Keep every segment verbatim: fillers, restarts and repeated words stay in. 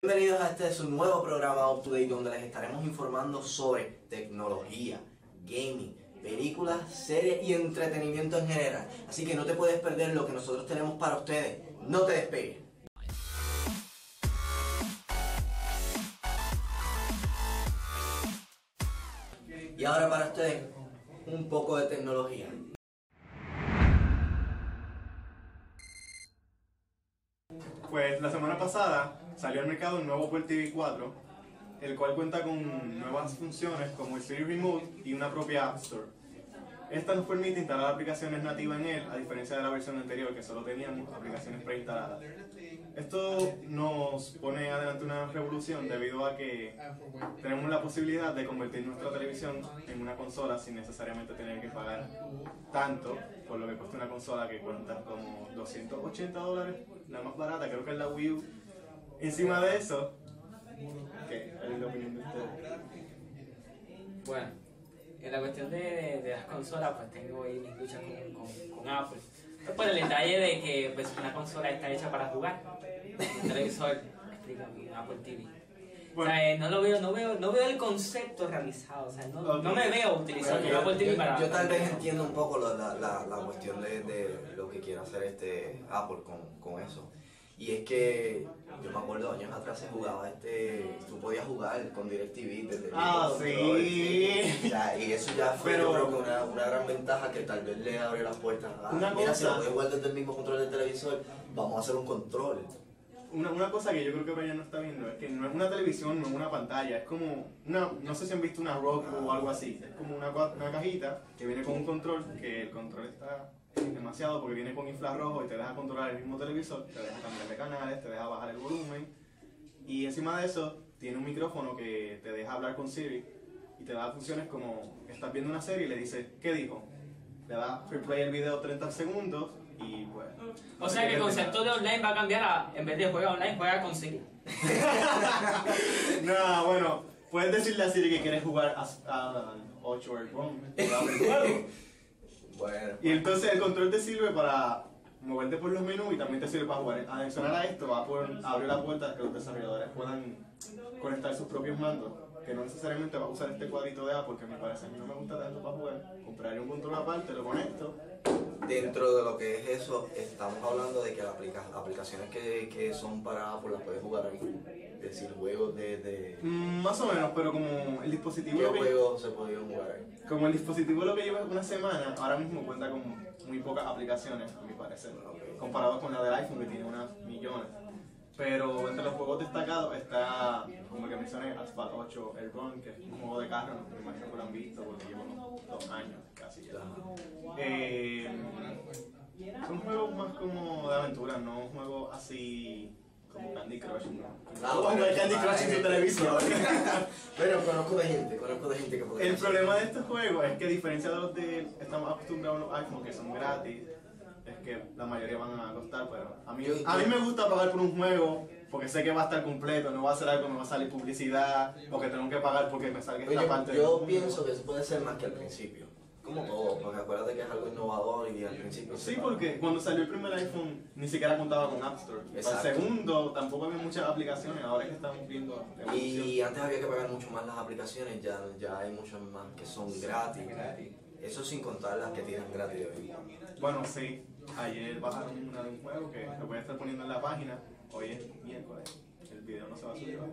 Bienvenidos a este su nuevo programa Up to Date, donde les estaremos informando sobre tecnología, gaming, películas, series y entretenimiento en general. Así que no te puedes perder lo que nosotros tenemos para ustedes. No te despegues. Y ahora para ustedes, un poco de tecnología. Pues la semana pasada salió al mercado un nuevo Apple T V cuatro, el cual cuenta con nuevas funciones como el Siri Remote y una propia App Store. Esta nos permite instalar aplicaciones nativas en él, a diferencia de la versión anterior que solo teníamos aplicaciones preinstaladas. Esto nos pone adelante una revolución debido a que tenemos la posibilidad de convertir nuestra televisión en una consola sin necesariamente tener que pagar tanto por lo que cuesta una consola que cuesta como doscientos ochenta dólares, la más barata, creo que es la Wii U. Encima de eso, ¿qué? ¿Cuál es la opinión de ustedes? Bueno, en la cuestión de, de, de las consolas, pues tengo ahí mis luchas con, con, con Apple. Pues el detalle de que pues, una consola está hecha para jugar, un televisor, explica mi Apple T V. Bueno. O sea, eh, no lo veo, no veo, no veo el concepto realizado, o sea, no, okay. no me veo utilizando bueno, Apple T V yo, para... Yo tal vez entiendo un poco la, la, la, la cuestión de, de lo que quiere hacer este Apple con, con eso. Y es que yo me acuerdo años atrás se jugaba este, tú podías jugar con DirecTV desde el Ah, sí. Y, ya, y eso ya fue, pero, yo creo que una, una gran ventaja que tal vez le abre las puertas a, una mira, cosa, si lo puedes jugar desde el mismo control del televisor, vamos a hacer un control. Una, una cosa que yo creo que Brian no está viendo es que no es una televisión, no es una pantalla, es como una, no sé si han visto una Roku o algo así, es como una, una cajita que viene con un control, que el control está demasiado porque viene con infrarrojo y te deja controlar el mismo televisor, te deja cambiar de canales, te deja bajar el volumen y encima de eso tiene un micrófono que te deja hablar con Siri y te da funciones como estás viendo una serie y le dices ¿qué dijo? Le da replay el video treinta segundos y pues... O sea que el concepto de online va a cambiar a, en vez de juega online, juega con Siri. No, bueno, puedes decirle a Siri que quieres jugar a, a ocho Airborne. Bueno. Y entonces el control te sirve para moverte por los menús y también te sirve para jugar. Adicional a esto, va a poder abrir la puerta a que los desarrolladores puedan conectar sus propios mandos. Que no necesariamente va a usar este cuadrito de Apple, que me parece a mí no me gusta tanto para jugar. Compraré un control aparte, lo conecto. Dentro de lo que es eso, estamos hablando de que las aplica aplicaciones que, que son para Apple las puedes jugar ahí. Es decir, juegos de... de... Mm, más o menos, pero como el dispositivo... ¿Qué juegos se podían jugar ahí? Como el dispositivo lo que lleva una semana, ahora mismo cuenta con muy pocas aplicaciones, a mi parecer. Okay. Comparado con la del iPhone, que tiene unas millones. Pero entre los juegos destacados está, como el que mencioné, Asphalt ocho Airborne, que es un juego de carro, me imagino que lo han visto porque lleva unos dos años casi ya. Eh, son juegos más como de aventura, no un juego así como Candy Crush, ¿no? Ah, bueno, el Candy Crush en su televisor. Pero conozco de gente, conozco de gente que puede. El problema de estos juegos es que a diferencia de los de, estamos acostumbrados a los iPhone que son gratis, es que la mayoría van a costar, pero a mí, a mí me gusta pagar por un juego porque sé que va a estar completo, no va a ser algo que me va a salir publicidad o que tengo que pagar porque me salga esta Oye, parte. Yo de... pienso que eso puede ser más que al principio, como todo, porque acuérdate que es algo innovador y al principio... Sí, porque cuando salió el primer iPhone ni siquiera contaba con App Store. Exacto. El segundo tampoco había muchas aplicaciones, ahora es que estamos viendo... Y antes había que pagar mucho más las aplicaciones, ya, ya hay muchas más que son gratis. gratis. Eso sin contar las que tienen gratis de hoy. Bueno, sí. Ayer bajaron una de un juego que lo voy a estar poniendo en la página. Hoy es miércoles. El video no se va a subir.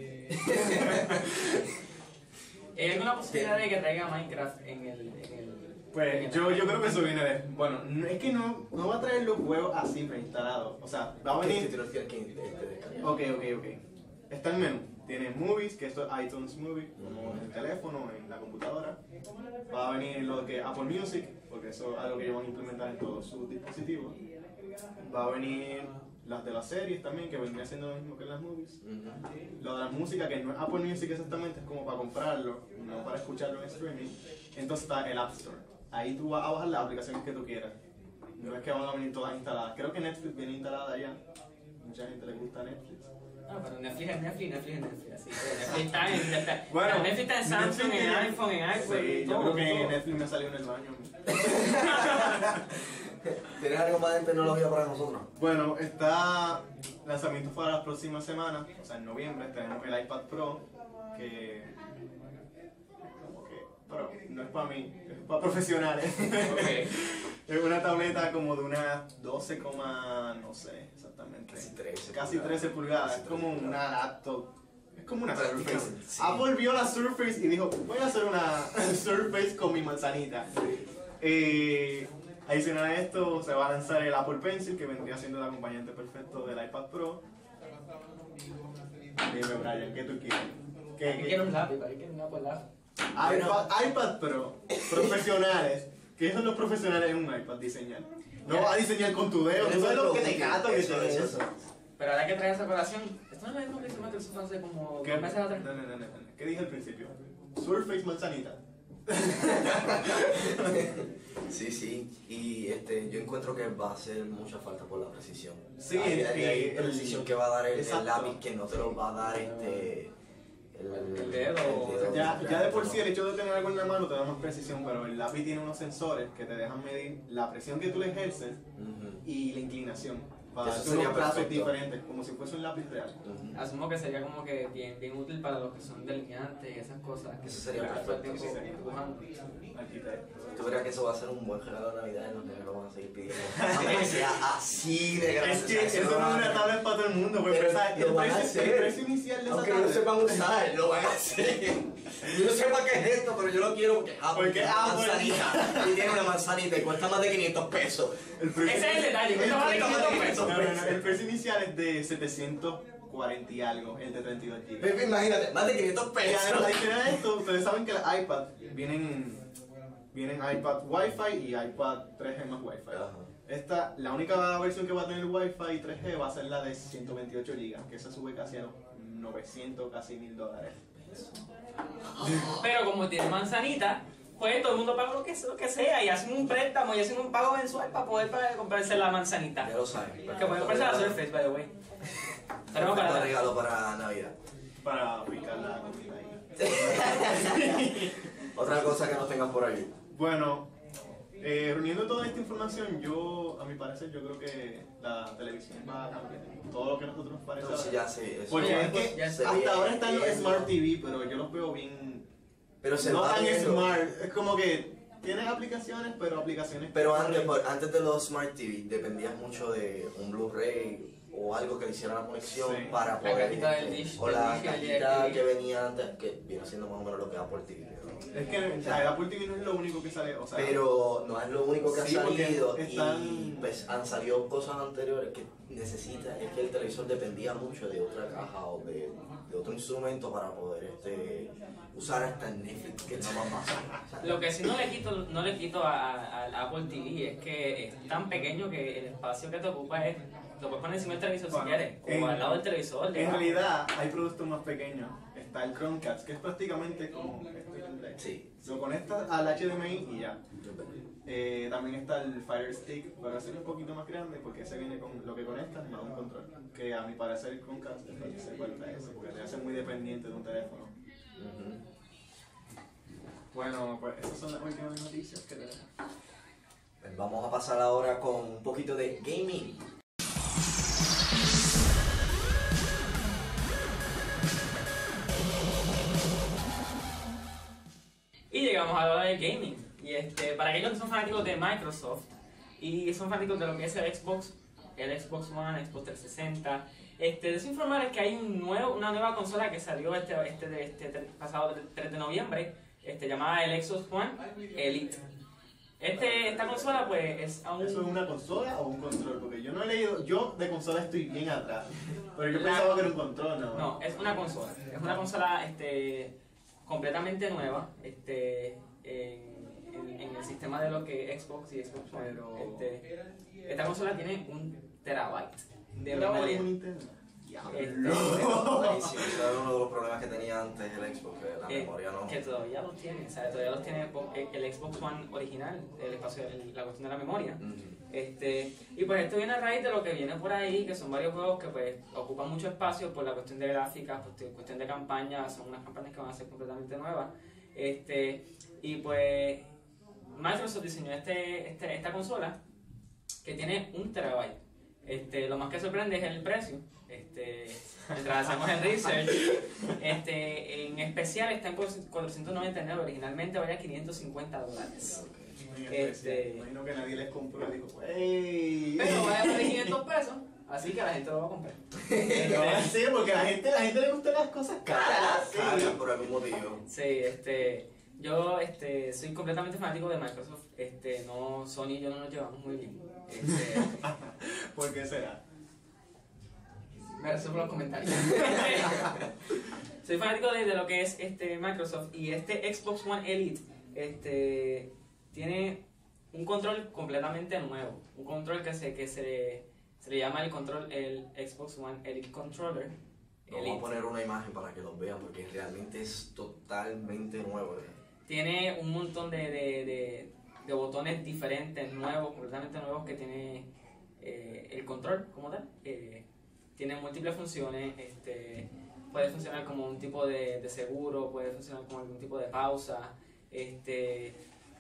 ¿Hay alguna posibilidad de que traiga Minecraft en el...? En el pues en el yo, yo creo que eso viene de... Bueno, no, es que no, no va a traer los juegos así preinstalados. O sea, va a venir... Ok, ok, ok. Está el menú. Tiene Movies, que esto es iTunes Movie, como en el teléfono, en la computadora. Va a venir lo que Apple Music, porque eso es algo que ellos van a implementar en todos sus dispositivos. Va a venir las de las series también, que vendría siendo lo mismo que las movies. Uh-huh. Lo de la música, que no es Apple Music exactamente, es como para comprarlo, no para escucharlo en streaming. Entonces está el App Store. Ahí tú vas a bajar las aplicaciones que tú quieras. No es que van a venir todas instaladas. Creo que Netflix viene instalada ya. Mucha gente le gusta Netflix. No, pero Netflix es Netflix, Netflix es Netflix, así que Netflix está en, está, bueno, Netflix está en Samsung, Netflix, en iPhone, en iPhone, sí, todo, yo creo que todo. Netflix me salió en el baño. ¿Tienes algo más de tecnología para nosotros? Bueno, está lanzamiento para las próximas semanas, o sea, en noviembre tenemos el iPad Pro, que, como que, pero no es para mí, es para profesionales. Okay. Es una tableta como de unas doce, no sé exactamente. Casi trece. Casi trece pulgadas, es como una laptop. Es como una Surface. Prácticamente, sí. Apple vio la Surface y dijo, voy a hacer una Surface con mi manzanita. Eh, adicional a esto, se va a lanzar el Apple Pencil, que vendría siendo el acompañante perfecto del iPad Pro. Dime, Brian, ¿qué tú quieres? ¿Qué, qué? Quiero un lápiz, ¿para qué quiero un Apple lápiz? iPad, iPad Pro, profesionales. ¿Qué son los profesionales en un iPad? Diseñar. No vas a diseñar con tu dedo, tú sabes lo que te cato que Eso, te eso, eso. Pero ahora que traes esa colación, esto no es lo mismo que hizo Microsoft hace como ¿Qué? dos meses atrás. No, no, no, no, no. ¿Qué dije al principio? Surface manzanita. Sí, sí, y este, yo encuentro que va a hacer mucha falta por la precisión. Sí, Hay- el- hay- hay el- precisión que va a dar el, el exacto. lápiz que no te lo va a dar este. El, El dedo. el Ya, ya de por sí no. el hecho de tener algo en la mano te da más precisión, pero el lápiz tiene unos sensores que te dejan medir la presión que tú le ejerces Ujú, y la inclinación. Para Eso hacer sería unos trazos perfecto. diferentes, como si fuese un lápiz real. ujú. Asumo que sería como que bien, bien útil para los que son delineantes y esas cosas. Que Eso sería para todo el perfecto, tiempo sí, sería. dibujando. Arquitecto. Tú verás que eso va a ser un buen regalo de Navidad y los nenes lo van a seguir pidiendo. Aunque sea así de grande. Es o que sea, eso lo no van es a una hacer. tablet para todo el mundo, pues Pero pensaba que lo el van a precio, el hacer. precio inicial de esa Aunque no tablet. sepan usar, lo van a hacer. Yo no sepa qué es esto, pero yo lo quiero porque Apple Porque tiene una Apple- manzanita. Y tiene una manzanita y cuesta más de quinientos pesos. El precio- Ese es el detalle, el cuesta más de precio- quinientos pesos. No, no, no, el precio inicial es de setecientos cuarenta y algo, el de treinta y dos gigas. Pepe, imagínate, más de quinientos Y pesos. además, adicional a esto, ustedes saben que las iPad vienen, vienen iPad Wi-Fi y iPad tres G más Wi-Fi. Ajá. Esta, la única versión que va a tener Wi-Fi y tres G va a ser la de ciento veintiocho gigas, que esa sube casi a los novecientos, casi mil dólares. Pero como tiene manzanita, pues todo el mundo paga lo que, lo que sea y hacen un préstamo y hacen un pago mensual para poder para comprarse la manzanita. Ya lo saben. Que pueden comprarse la Surface, by the way. Pero no Perfecto para regalo para Navidad. Para picar la comida ahí. Otra cosa que no tengan por ahí. Bueno, eh, reuniendo toda esta información, yo, a mi parecer, yo creo que la televisión va a cambiar. Todo lo que a nosotros nos parece. Entonces ya sé. Eso Porque ya- es que ya se hasta ve ahora están los bien. Smart T V, pero yo los veo bien. Pero se No va tan viendo. smart. Es como que tienen aplicaciones, pero aplicaciones. Pero antes, por- antes de los Smart T V dependías mucho de un Blu-ray o algo que le hiciera la conexión Sí. para La poder. cajita del dish, o del la dish y el cajita D V D. que venía antes, que viene siendo más o menos lo que Apple T V. ¿no? Es que o sea, el Apple T V no es lo único que sale. O sea, Pero no es lo único que Sí, ha porque salido están- y pues han salido cosas anteriores que necesita, es que el televisor dependía mucho de otra caja o de, de otro instrumento para poder este, usar hasta el Netflix, que no más pasa. Lo que sí no le quito, no le quito a- a- al Apple T V es que es tan pequeño que el espacio que te ocupa es, lo puedes poner encima del televisor Bueno, si quieres, en- o al lado del televisor. en debajo. realidad hay productos más pequeños. Está el Chromecast, que es prácticamente como este pendrive. Sí. Lo conectas al H D M I y ya. Eh, también está el Fire Stick, pero ese es un poquito más grande porque ese viene con lo que conectas más un control. Que a mi parecer el Chromecast se vuelve eso, porque te hace muy dependiente de un teléfono. Ujú. Bueno, pues esas son las últimas noticias que tenemos. Pues vamos a pasar ahora con un poquito de gaming. Y llegamos a la hora del gaming. Y este, para aquellos que son fanáticos de Microsoft y son fanáticos de lo que es el Xbox, el Xbox One, Xbox trescientos sesenta, este, les informarles que hay un nuevo, una nueva consola que salió este, este, este, este pasado tres de noviembre, este, llamada el Xbox One Elite. Este, esta consola pues es aún... ¿Eso es una consola o un control? Porque yo no he leído, yo de consola estoy bien atrás, pero yo La- pensaba que era un control, ¿no? No, es una consola. Es una consola este, completamente nueva este, en, en- en el sistema de lo que es Xbox y Xbox One. Pero- Este, esta consola tiene un terabyte de Pero memoria. un Nintendo. Este, Buenísimo, ese era uno de los problemas que tenía antes el Xbox, que la que, memoria no. que todavía los tiene, o sea, todavía los tiene po- el el Xbox One original, el espacio, el- la cuestión de la memoria. Ujú. Este, y pues esto viene a raíz de lo que viene por ahí, que son varios juegos que pues ocupan mucho espacio por la cuestión de gráficas, cuestión, cuestión de campañas, son unas campañas que van a ser completamente nuevas. Este, y pues Microsoft diseñó este, este, esta consola que tiene un terabyte. Este, lo más que sorprende es el precio. Este, mientras hacemos el research, este, en especial está en cuatrocientos noventa y nueve, originalmente valía quinientos cincuenta dólares. Este, imagino que nadie les compró y dijo, ¡wey! Pero vale más de quinientos pesos, así que la gente lo va a comprar. Sí, porque a la gente, la gente le gustan las cosas caras. Caras, por algún motivo. Sí, este, yo este, soy completamente fanático de Microsoft. Este, no, Sony y yo no nos llevamos muy bien. Este, ¿Por qué será? Me resuelvo los comentarios. Soy fanático de, de lo que es este Microsoft, y este Xbox One Elite este, tiene un control completamente nuevo. Un control que se, que se, se le llama el control, el Xbox One Elite Controller. Vamos Elite. a poner una imagen para que los vean porque realmente es totalmente nuevo. Tiene un montón de, de, de, de botones diferentes, nuevos, completamente nuevos, que tiene eh, el control como tal. Eh, tiene múltiples funciones, este, puede funcionar como un tipo de, de seguro, puede funcionar como algún tipo de pausa, este,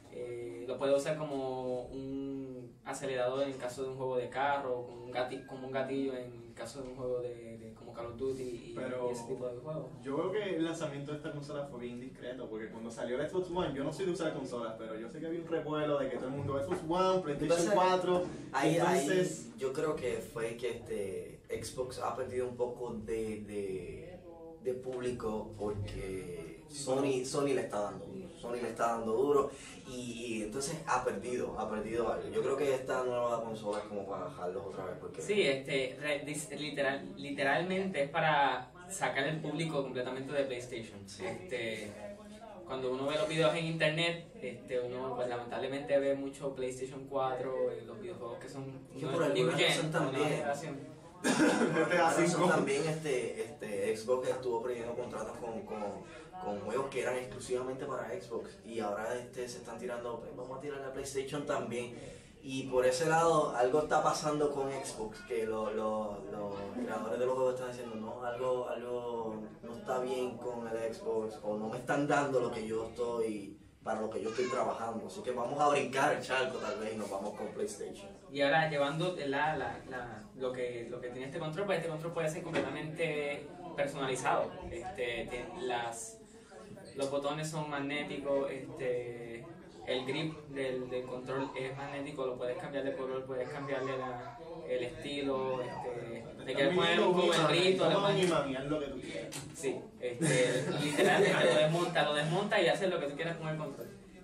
eh, lo puede usar como un acelerador en caso de un juego de carro, como un gatillo, como un gatillo en caso de un juego de, de como Call of Duty y, Pero y ese tipo de juegos. Yo creo que el lanzamiento de esta consola fue bien discreto, porque cuando salió el Xbox One, yo no soy de usar consolas, pero yo sé que había un revuelo de que todo el mundo Xbox One, PlayStation cuatro, ahí, entonces... ahí yo creo que fue que este Xbox ha perdido un poco de, de, de público porque Sony, Sony le está dando duro, Sony le está dando duro y, y entonces ha perdido, ha perdido algo. Yo creo que esta nueva consola es como para bajarlos otra vez porque... Sí, este, re- dis- literal, literalmente es para sacar el público completamente de PlayStation. Sí. Este, cuando uno ve los videos en internet, este, uno pues, lamentablemente ve mucho PlayStation cuatro, eh, los videojuegos que son Que no- por alguna new gen, razón nueva también. generación. Por esa razón también este, este Xbox estuvo perdiendo contratos con, con, con juegos que eran exclusivamente para Xbox y ahora este, se están tirando, pues vamos a tirar la PlayStation también. Y por ese lado algo está pasando con Xbox, que lo- lo- los creadores de los juegos están diciendo, no, algo, algo no está bien con el Xbox o no me están dando lo que yo estoy, para lo que yo estoy trabajando. Así que vamos a brincar el charco tal vez y nos vamos con PlayStation. Y ahora llevando la, la, la, lo, que, lo que tiene este control, pues este control puede ser completamente personalizado. Este, tiene las, los botones son magnéticos, este, el grip del, del control es magnético, lo puedes cambiar de color, puedes cambiarle la, el estilo, este, le quieres poner un cuberrito, le pones... lo que tú quieras. Sí, este, literalmente lo desmonta, lo desmonta y hace lo que tú quieras con el control.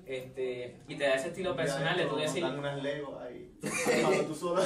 Este, y te da ese estilo personal de tú decir... Dan unas Lego ahí, cuando tú solo...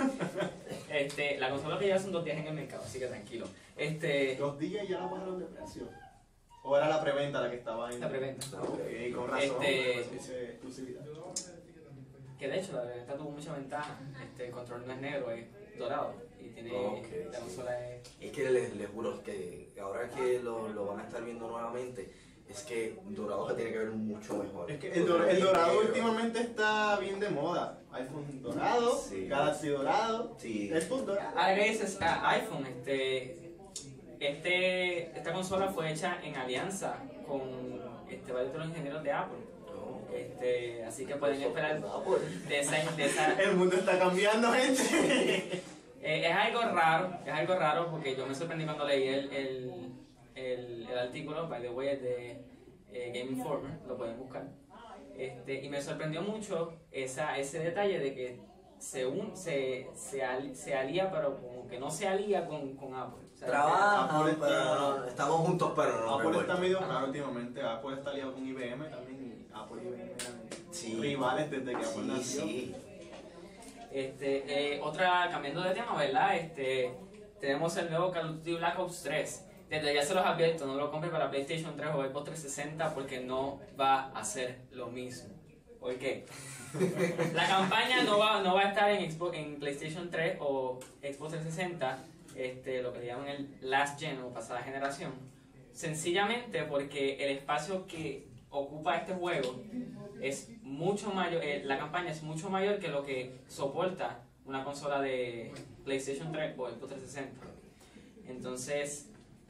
Este, la consola que lleva son dos días en el mercado, así que tranquilo. Este, Dos días ya la bajaron de precio. ¿O era la preventa la que estaba en...? la preventa. Ok, con razón, Este- pues dice exclusividad. Que de hecho la preventa tuvo mucha ventaja. Este, el control no es negro, es dorado. Y tiene, Ok, la sí. consola es... Es que les, les juro que ahora que lo, lo van a estar viendo nuevamente, es que dorado se tiene que ver mucho mejor. Es que el, dor- el dorado últimamente está bien de moda. iPhone dorado, Sí. Galaxy dorado, Sí. Xbox dorado. Ahora que dices ah, iPhone, este, este, esta consola fue hecha en alianza con este, varios de los ingenieros de Apple. No. Este, así que pueden esperar Apple. de esa, de esa, El mundo está cambiando, gente. Eh, es algo raro, es algo raro porque yo me sorprendí cuando leí el, el, el, el artículo, by the way, es de eh, Game Informer, lo pueden buscar. Este, y me sorprendió mucho esa, ese detalle de que se, un, se, se, al- se alía, pero como que no se alía con, con Apple. O sea, Trabajan, Apple pero está- no, estamos juntos, pero no Apple está revueltos. medio raro últimamente. Apple está liado con I B M también. Y Apple y I B M eran Sí. rivales desde que Apple Sí, nació. sí. Este, eh, otra, cambiando de tema, ¿verdad? Este, tenemos el nuevo Call of Duty Black Ops tres. Desde ya se los advierto, no lo compre para PlayStation tres o Xbox trescientos sesenta porque no va a ser lo mismo. ¿Por qué? La campaña no va, no va a estar en, Xbox, en PlayStation tres o Xbox trescientos sesenta, este, lo que le llaman el Last Gen o pasada generación. Sencillamente porque el espacio que ocupa este juego es mucho mayor, eh, la campaña es mucho mayor que lo que soporta una consola de PlayStation tres o Xbox trescientos sesenta. Entonces,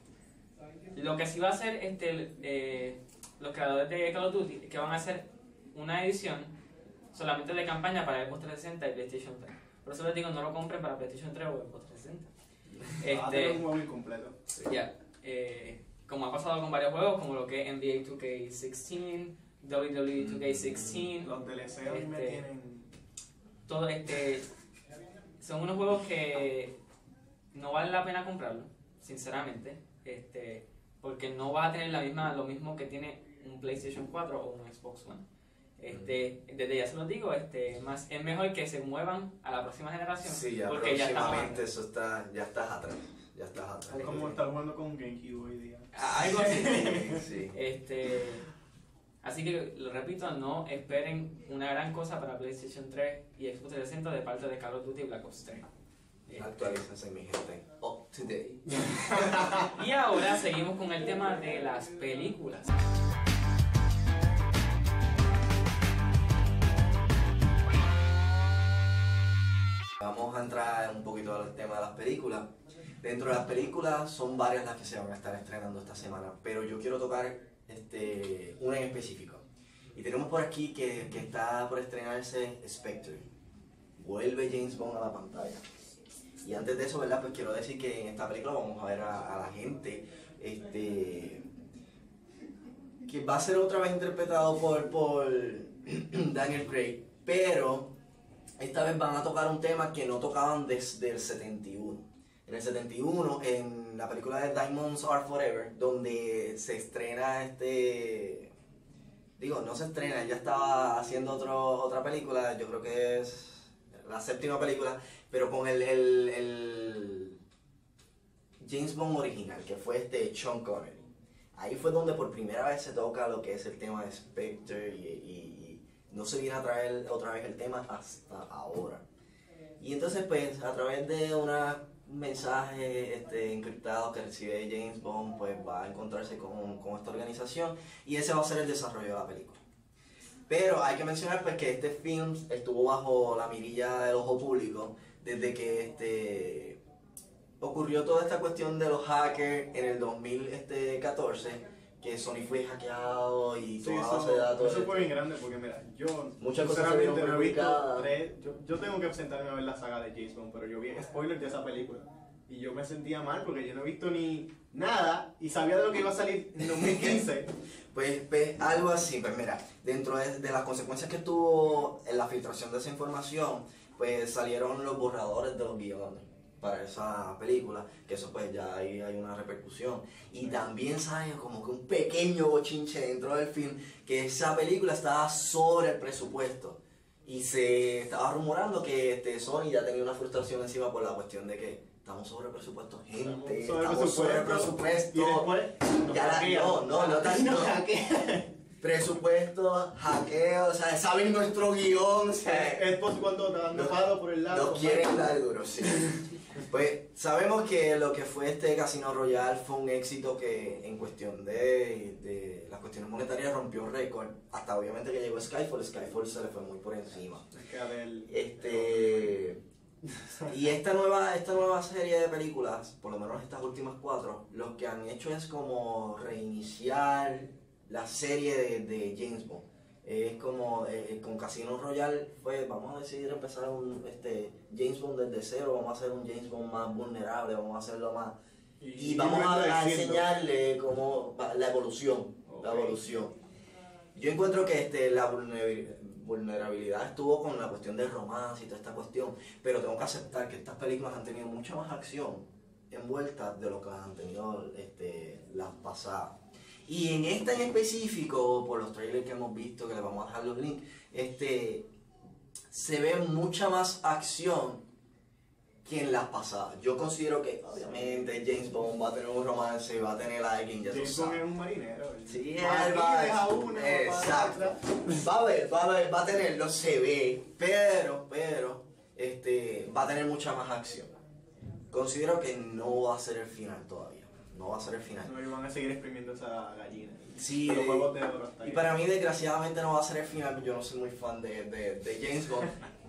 lo que sí va a hacer este, eh, los creadores de Call of Duty, que van a hacer una edición solamente de campaña para Xbox trescientos sesenta y PlayStation tres. Por eso les digo, no lo compren para PlayStation tres o Xbox trescientos sesenta. Va a tener Este, un juego incompleto. ya, yeah, eh, como ha pasado con varios juegos, como lo que es N B A two K sixteen, W W E two K sixteen, Los D L C a mí me Este, tienen... todo este, son unos juegos que no vale la pena comprarlo, sinceramente, este, porque no va a tener la misma, lo mismo que tiene un PlayStation cuatro o un Xbox One. Este, desde ya se los digo, este, más, es mejor que se muevan a la próxima generación. Sí, ya porque ya próximamente está eso está, ya estás atrás, ya estás atrás. Es como estar jugando con GameCube hoy día. algo así. Sí. Este, así que lo repito, no esperen una gran cosa para PlayStation tres y Xbox trescientos sesenta de parte de Call of Duty Black Ops tres. Este, Actualícense, mi gente. Up to date. y ahora seguimos con el tema de las películas. Vamos a entrar un poquito al tema de las películas. Dentro de las películas son varias las que se van a estar estrenando esta semana, pero yo quiero tocar este, una en específico. Y tenemos por aquí que, que está por estrenarse Spectre. Vuelve James Bond a la pantalla. Y antes de eso, ¿verdad? Pues quiero decir que en esta película vamos a ver a, a la gente este, que va a ser otra vez interpretado por, por Daniel Craig, pero esta vez van a tocar un tema que no tocaban desde el setenta y uno. En el setenta y uno, en la película de Diamonds Are Forever, donde se estrena este... Digo, no se estrena, ya estaba haciendo otro, otra película, yo creo que es la séptima película, pero con el, el, el James Bond original, que fue este Sean Connery. Ahí fue donde por primera vez se toca lo que es el tema de Spectre y, y, y no se viene a traer otra vez el tema hasta ahora. Y entonces pues a través de unos mensajes este, encriptados que recibe James Bond, pues va a encontrarse con, con esta organización y ese va a ser el desarrollo de la película. Pero hay que mencionar pues que este film estuvo bajo la mirilla del ojo público desde que este, ocurrió toda esta cuestión de los hackers en el dos mil catorce, que Sony fue hackeado y Sí, toda la eso, base de datos. eso fue bien grande porque mira, yo Muchas cosas se vieron sinceramente no he visto perjudicadas. tres, yo, yo tengo que sentarme a ver la saga de James Bond, pero yo vi spoilers de esa película y yo me sentía mal porque yo no he visto ni nada y sabía de lo que iba a salir en dos mil quince. Pues, pues algo así, pues mira, dentro de, de las consecuencias que tuvo en la filtración de esa información, pues salieron los borradores de los guiones para esa película, que eso pues ya ahí hay una repercusión. Y también salió como que un pequeño bochinche dentro del film, que esa película estaba sobre el presupuesto. Y se estaba rumorando que este, Sony ya tenía una frustración encima por la cuestión de que estamos sobre el presupuesto, gente, Estamos sobre estamos sobre el presupuesto. Y después, nos Ya la- hackean. no, no, no tanto. Nos hackean. Presupuesto, hackeo, o sea, saben nuestro guión, o sea, Es por cuando te dan No- palo por el lado. nos quieren dar duro, sí. Pues sabemos que lo que fue este Casino Royale fue un éxito que en cuestión de, de las cuestiones monetarias rompió récord, hasta obviamente que llegó Skyfall, Skyfall se le fue muy por encima. Es que Adele- Este... Y esta nueva, esta nueva serie de películas, por lo menos estas últimas cuatro, lo que han hecho es como reiniciar la serie de, de James Bond. Es como eh, con Casino Royale fue, vamos a decidir empezar un este, James Bond desde cero, vamos a hacer un James Bond más vulnerable, vamos a hacerlo más... Y vamos a, a enseñarle cómo va la evolución, la Ok. evolución. Yo encuentro que este, la vulnerabil- vulnerabilidad estuvo con la cuestión del romance y toda esta cuestión, pero tengo que aceptar que estas películas han tenido mucha más acción envuelta de lo que han tenido este, las pasadas. Y en esta en específico, por los trailers que hemos visto, que les vamos a dejar los links, este, se ve mucha más acción que en las pasadas. Yo considero que obviamente James Bond va a tener un romance, va a tener a alguien, ya tú James Bond es sabes. un marinero. él Sí, va él aquí, va deja uno, va exacto. para atrás. Va a ver, va a ver, va a tenerlo, se ve, pero, pero, este, va a tener mucha más acción. Considero que no va a ser el final todavía, no va a ser el final. No, y van a seguir exprimiendo esa gallina. Sí, Los eh, huevos de oro hasta y ahí. para mí desgraciadamente no va a ser el final, yo no soy muy fan de, de, de James Bond.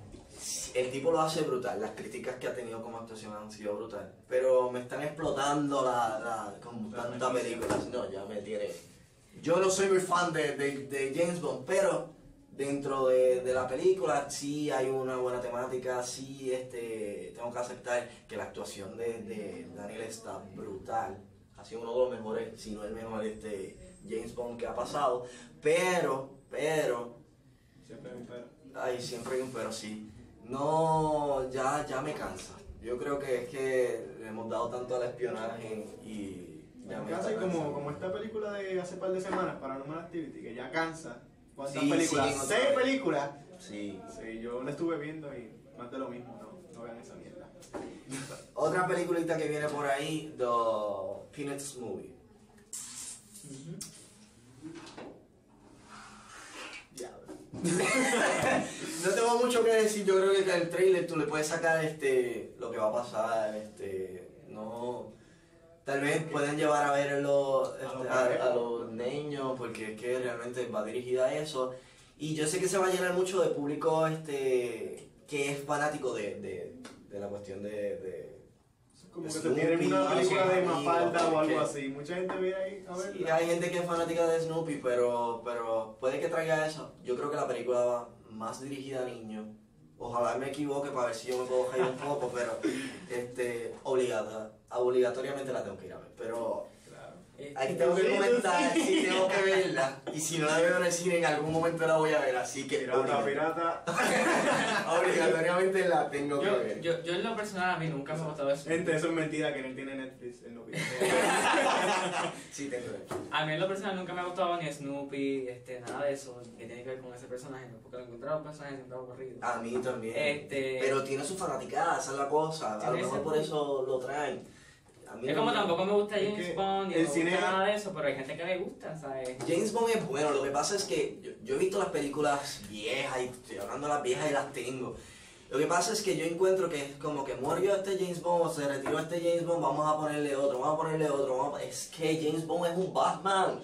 El tipo lo hace brutal, las críticas que ha tenido como actuación han sido brutal, pero me están explotando la, la, con La tantas franquicia. películas, no, ya me tiene... Yo no soy muy fan de, de, de James Bond, pero dentro de, de la película sí hay una buena temática, sí este, tengo que aceptar que la actuación de, de Daniel está brutal. Ha sido uno de los mejores, si no el mejor este, James Bond que ha pasado. Pero, pero... Siempre hay un pero. Ay, siempre hay un pero, sí. No, ya, ya me cansa. Yo creo que es que le hemos dado tanto al espionaje y... Ya me Casi está como, cansando. como esta película de hace par de semanas, Paranormal Activity, que ya cansa. ¿Cuántas Sí, películas? sí, otra ¿Seis vez. películas? Sí. Sí, yo la estuve viendo y más de lo mismo, no, no vean esa mierda. Otra peliculita que viene por ahí, The Peanuts Movie. Diablo. No tengo mucho que decir, yo creo que en el trailer tú le puedes sacar este lo que va a pasar, este no tal vez pueden llevar a ver los, este, a, a los niños porque es que realmente va dirigida a eso y yo sé que se va a llenar mucho de público este que es fanático de, de, de la cuestión de, de Como que se Snoopy, tienen una película de sí, Mafalda o algo que- así. Mucha gente viene ahí a Sí, verla. hay gente que es fanática de Snoopy, pero, pero puede que traiga eso. Yo creo que la película va más dirigida a niños. Ojalá me equivoque para ver si yo me puedo caer un poco, pero este, obligada, obligatoriamente la tengo que ir a ver. Pero Claro. aquí tengo que Sí, comentar sí. si tengo que verla. Y si no la veo en el cine, en algún momento la voy a ver. Así que Pirata, obliga- pirata. obligatoriamente la tengo que Yo, ver. yo, yo en lo personal a mí nunca me ha gustado eso. Gente, eso es mentira que él tiene Netflix en lo que Sí, tengo que ver. A mí en lo personal nunca me ha gustado ni Snoopy, este, nada de eso que tiene que ver con ese personaje, ¿no? Porque lo encontraba un personaje siempre aburrido. A mí también. Este- Pero tiene su fanaticada, esa es la cosa. A Tiene lo mejor ese- por eso lo traen. A mí Es no como me- tampoco me gusta Es James que Bond y el no me cine- gusta nada de eso, pero hay gente que le gusta, ¿sabes? James Bond es bueno, lo que pasa es que yo, yo he visto las películas viejas y estoy hablando de las viejas y las tengo. Lo que pasa es que yo encuentro que es como que murió este James Bond o se retiró este James Bond, vamos a ponerle otro, vamos a ponerle otro. Vamos a- Es que James Bond es un Batman.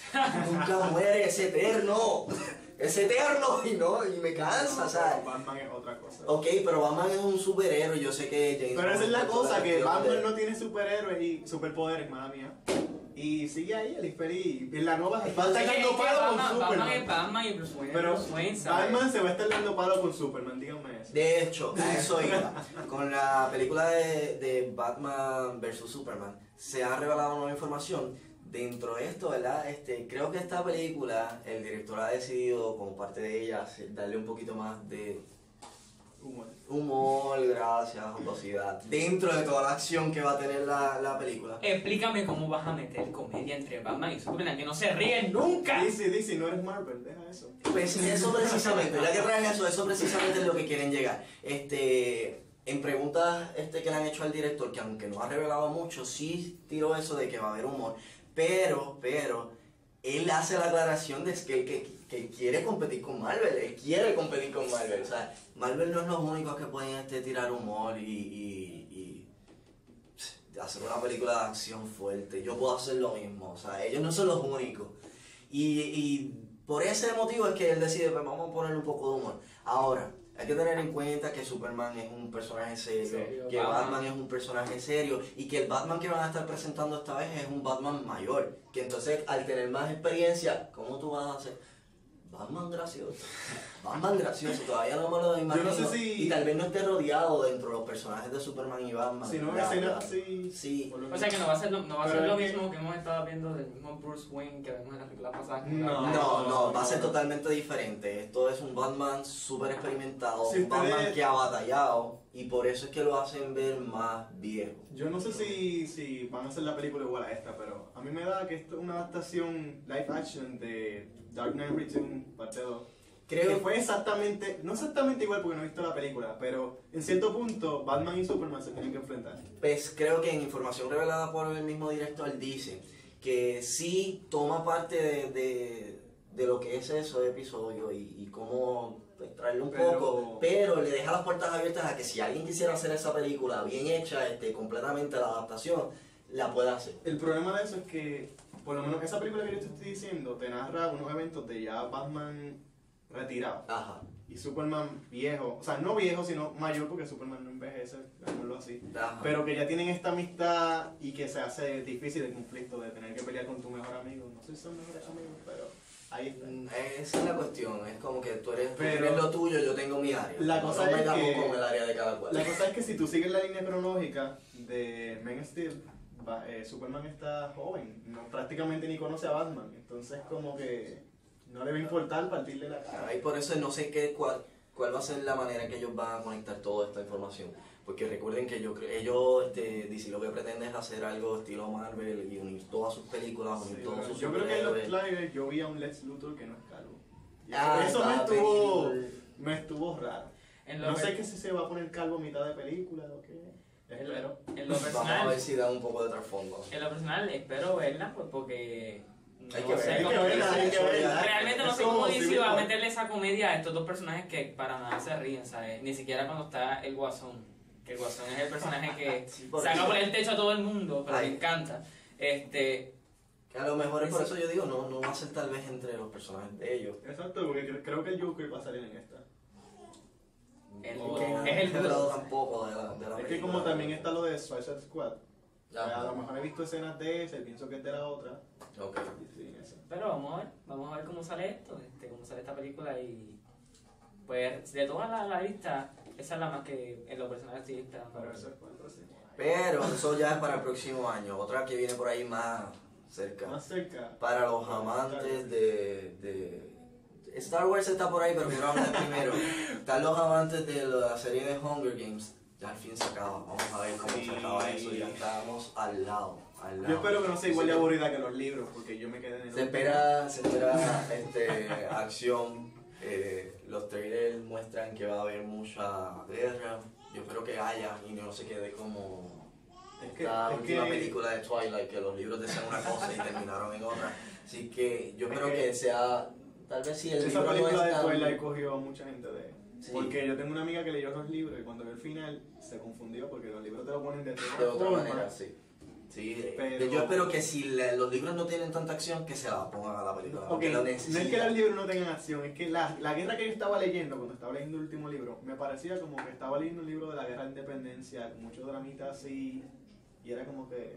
Nunca muere, es eterno. Es eterno y no, y me cansa, ¿sabes? Batman es otra cosa. Ok, pero Batman es un superhéroe, yo sé que James Pero Bond esa es la por cosa, toda que cuestión Batman de- no tiene superhéroes y superpoderes, madre mía. Y sigue ahí, el infeliz. En la nueva va a estar Es que- dando es que palo con Batman, Batman es Superman. Batman y Bruce Wayne es Pero Bruce Wayne, ¿sabes? Batman se va a estar dando palo con Superman, díganme eso. De hecho, a eso iba. Con la película de, de Batman versus Superman se ha revelado nueva información. Dentro de esto, ¿verdad? Este, creo que esta película, el director ha decidido, como parte de ella, hacer- darle un poquito más de Humor. humor, gracias, jocosidad, dentro de toda la acción que va a tener la, la película. Explícame cómo vas a meter comedia entre Batman y Superman, que no se ríen nunca. Dice, dice, no eres Marvel, deja eso. Pues eso precisamente, ya que traen eso, eso precisamente es lo que quieren llegar. Este, en preguntas este, que le han hecho al director, que aunque no ha revelado mucho, sí tiró eso de que va a haber humor. Pero, pero, él hace la aclaración de que, que, que quiere competir con Marvel, él quiere competir con Marvel. O sea, Marvel no es los únicos que pueden este, tirar humor y, y, y pss, hacer una película de acción fuerte. Yo puedo hacer lo mismo, o sea, ellos no son los únicos. Y, y por ese motivo es que él decide, pues vamos a ponerle un poco de humor. Ahora, hay que tener en cuenta que Superman es un personaje serio, Serio, que Batman. Batman es un personaje serio y que el Batman que van a estar presentando esta vez es un Batman mayor. Que entonces, al tener más experiencia, ¿cómo tú vas a hacer? Batman gracioso. Batman gracioso, todavía no me lo imagino. Yo no sé si- Y tal vez no esté rodeado dentro de los personajes de Superman y Batman. Si no, Ya, escenas ya. así. Sí. por lo O sea que no va a ser lo, no va a ser Pero lo es que- mismo que hemos estado viendo del mismo Bruce Wayne que vemos en la película pasada. No. No, no, va a ser no. totalmente diferente. Esto es un Batman súper experimentado, Si un Batman ustedes- que ha batallado y por eso es que lo hacen ver más viejo. Yo no sé si, si van a hacer la película igual a esta, pero a mí me da que esto es una adaptación live action de Dark Knight Returns parte dos. Que Creo fue exactamente, no exactamente igual porque no he visto la película, pero en cierto punto Batman y Superman se tienen que enfrentar. Pues creo que en información revelada por el mismo director dice que sí toma parte de, de, de lo que es eso de episodio y, y cómo pues, traerlo un Pero- poco, pero le deja las puertas abiertas a que si alguien quisiera hacer esa película bien hecha, este, completamente la adaptación, la pueda hacer. El problema de eso es que, por lo menos esa película que yo te estoy diciendo, te narra unos eventos de ya Batman retirado Ajá, y Superman viejo, o sea, no viejo, sino mayor porque Superman no envejece, digámoslo así. ajá. Pero que ya tienen esta amistad y que se hace difícil el conflicto de tener que pelear con tu mejor amigo. No sé si son mejores amigos, pero ahí está. Mm, Esa es la cuestión, es como que tú eres, tú Pero- tienes lo tuyo, yo tengo mi área. La No cosa nos es metamos que- con el área de cada cual. La cosa es que si tú sigues la línea cronológica de Man of Steel, va- eh, Superman está joven, no, prácticamente ni conoce a Batman, entonces como que no le va a importar partirle la cara. Y por eso no sé qué, cuál, cuál va a ser la manera en que ellos van a conectar toda esta información. Porque recuerden que yo, cre- ellos, este, D C lo que pretende es hacer algo estilo Marvel y unir todas sus películas, unir Sí, todos pero sus yo creo que en los superhéroes. trailers yo vi a un Lex Luthor que no es calvo. Y eso, Ah, eso me, está estuvo, penible. me estuvo raro. En lo, No per- sé que si se va a poner calvo a mitad de película o qué. en lo- Espero. en lo Vamos a personal, ver si da un poco de trasfondo. en lo personal espero verla pues porque Hay no que sé ver, hay cómo que verla, D C hay que verla. realmente no Es sé cómo como D C Civil va a War. meterle esa comedia a estos dos personajes que para nada se ríen, ¿sabes? Ni siquiera cuando está el Guasón, que el Guasón es el personaje que Sí, por saca eso. por el techo a todo el mundo, pero Ay. me encanta. Este, Que a lo mejor es por eso yo digo, no, no va a ser tal vez entre los personajes de ellos. Exacto, porque cre- creo que el Joker va a salir en esta. el, Oh. Que no es el he hablado duro. tampoco de la, de la Es que película. como también está lo de Suicide Squad, Ya. a lo mejor he visto escenas de ese, pienso que es de la otra. Ok. Y sí, eso. Pero vamos a ver, vamos a ver cómo sale esto, este, cómo sale esta película y pues de toda la, la lista, esa es la más que en lo personal estoy esperando. Pero eso es para el próximo. Pero eso ya es para el próximo año. Otra que viene por ahí más cerca. Más cerca. Para los amantes de, de... Star Wars está por ahí, pero quiero hablar primero. Están los amantes de la serie de Hunger Games. Ya al fin se acaba. Vamos a ver cómo Sí. se acaba eso. Ya estamos al lado. Al lado. Yo espero que no sea igual de aburrida que los libros, porque yo me quedé en el Se espera, se espera este, acción. Eh, los trailers muestran que va a haber mucha guerra. Yo espero que haya y no se quede como Es que, la es última que- película de Twilight, que los libros decían una cosa y terminaron en otra. Así que yo Es espero que- que sea, tal vez si el esa libro no película es de tan... Twilight cogió a mucha gente de... Sí. Porque yo tengo una amiga que leyó los libros y cuando vio el final se confundió porque los libros te lo ponen de De otra otra forma. manera, sí. Sí, eh, Pero- yo espero que si le- los libros no tienen tanta acción, que se la pongan a la película. Ok, porque lo no es que necesitan. los libros no tengan acción, es que la, la guerra que yo estaba leyendo cuando estaba leyendo el último libro, me parecía como que estaba leyendo un libro de la guerra de independencia, con mucho dramita así, y era como que...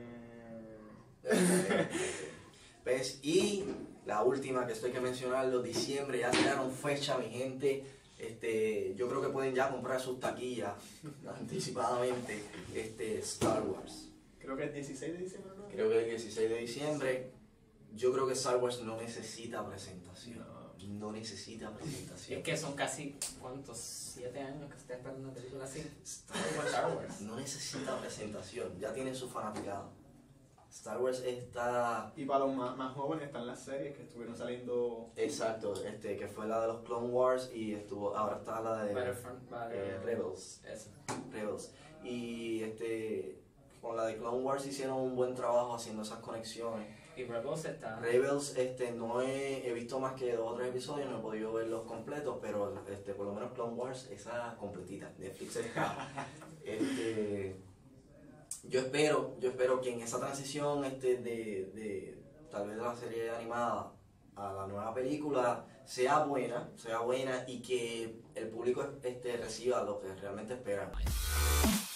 eh, ¿Ves? Y la última que esto hay que mencionarlo, diciembre, ya tiraron fecha, mi gente. Este, yo creo que pueden ya comprar sus taquillas anticipadamente. Este, Star Wars. creo que el dieciséis de diciembre, ¿no? Creo que el dieciséis de diciembre. Yo creo que Star Wars no necesita presentación. No. No necesita presentación. Es que son casi, ¿cuántos? Siete años que se está esperando una película así. Star Wars, Star Wars no necesita presentación. Ya tiene su fanaticada. Star Wars está... Y para los más, más jóvenes están las series que estuvieron saliendo... Exacto, este, que fue la de los Clone Wars y estuvo, ahora está la de Battlefront, Battle- eh, Rebels. Eso. Rebels. Y este, con la de Clone Wars hicieron un buen trabajo haciendo esas conexiones. Y Rebels está... Rebels, este, no he, he visto más que dos o tres episodios, no he podido verlos completos, pero este, por lo menos Clone Wars, esa completita, Netflix está. Este, yo espero, yo espero que en esa transición este, de, de tal vez de la serie animada a la nueva película sea buena, sea buena y que el público este, reciba lo que realmente espera.